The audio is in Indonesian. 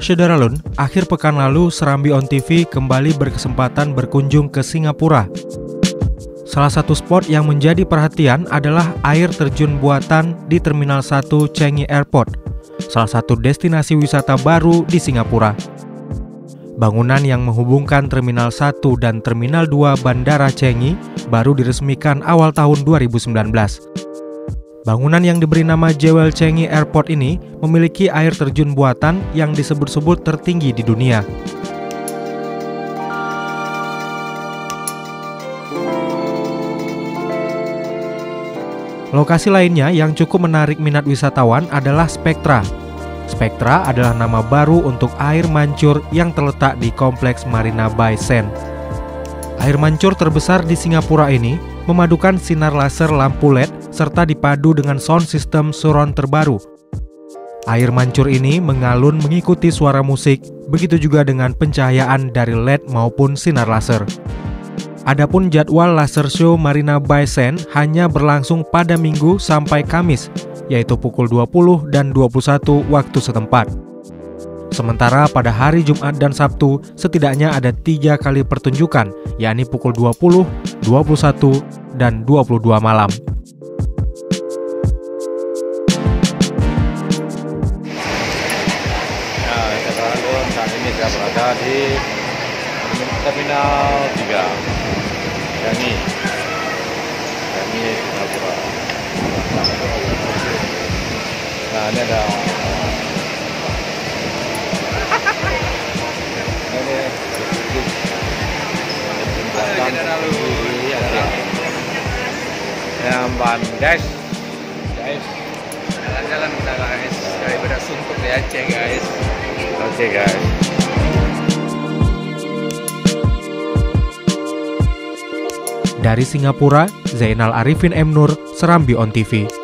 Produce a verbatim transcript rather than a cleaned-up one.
Syederalun, akhir pekan lalu Serambi On T V kembali berkesempatan berkunjung ke Singapura. Salah satu spot yang menjadi perhatian adalah air terjun buatan di Terminal satu Changi Airport, salah satu destinasi wisata baru di Singapura. Bangunan yang menghubungkan Terminal satu dan Terminal dua Bandara Changi baru diresmikan awal tahun dua ribu sembilan belas. Bangunan yang diberi nama Jewel Changi Airport ini memiliki air terjun buatan yang disebut-sebut tertinggi di dunia. Lokasi lainnya yang cukup menarik minat wisatawan adalah Spectra. Spectra adalah nama baru untuk air mancur yang terletak di kompleks Marina Bay Sands. Air mancur terbesar di Singapura ini memadukan sinar laser lampu L E D serta dipadu dengan sound system surround terbaru. Air mancur ini mengalun mengikuti suara musik, begitu juga dengan pencahayaan dari L E D maupun sinar laser. Adapun jadwal laser show Marina Bay Sands hanya berlangsung pada Minggu sampai Kamis, yaitu pukul dua puluh dan dua puluh satu waktu setempat. Sementara pada hari Jumat dan Sabtu setidaknya ada tiga kali pertunjukan, yakni pukul dua puluh, dua puluh satu, dan dua puluh dua malam. Nah, sekarang saat ini saya berada di Terminal tiga Changi Changi Singapura. Nah, ini ada Nyamban guys, guys, jalan-jalan kita guys, daripada suntuk di Aceh guys. Oke okay, guys. Dari Singapura, Zainal Arifin M Nur, Serambi On T V.